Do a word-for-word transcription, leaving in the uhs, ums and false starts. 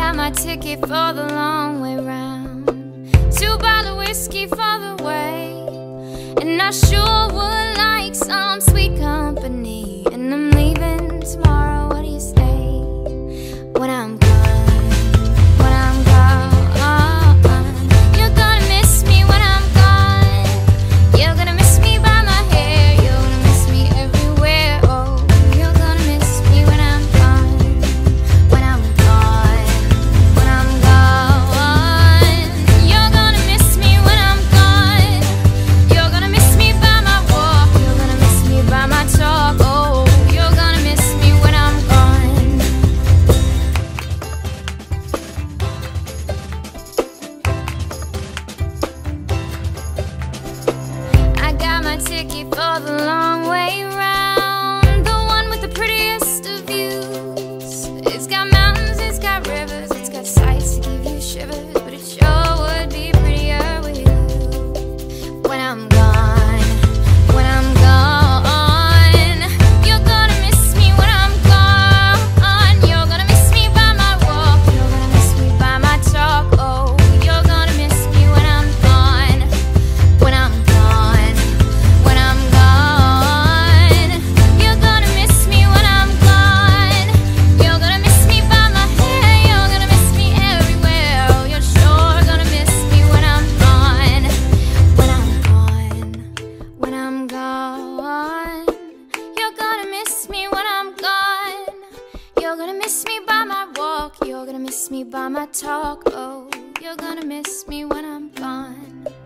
got my ticket for the long way round, two bottle whiskey for the way, and I sure would like some sweet company. And I'm leaving tomorrow, what do you say? When I'm gone, when I'm gone, you're gonna miss me when I'm gone. You're gonna miss me by my hair, you're gonna miss me everywhere. Oh, you're gonna miss me when I'm gone, when I'm gone, when I'm gone. You're gonna miss me when I'm gone. You're gonna miss me by my walk, you're gonna miss me by my talk. Oh, you're gonna miss me when I'm gone. I got my ticket for the long way round, the one with the prettiest of views. It's got mountains, it's got rivers, it's got sights to give you shivers, but it sure would be prettier with you. When I'm gone, when I'm gone, you're gonna miss me when I'm gone. You're gonna miss me by my walk, you're gonna miss me by my talk. Oh, you're gonna miss me when I'm gone, when I'm gone, when I'm gone. You're gonna miss me when I'm gone. You're gonna miss me by my hair, you're gonna miss me everywhere. Oh, you're sure gonna miss me when I'm gone, when I'm gone, when I'm gone. You're gonna miss me when I'm gone. You're gonna miss me by my walk, you're gonna miss me by my talk. Oh, you're gonna miss me when I'm gone.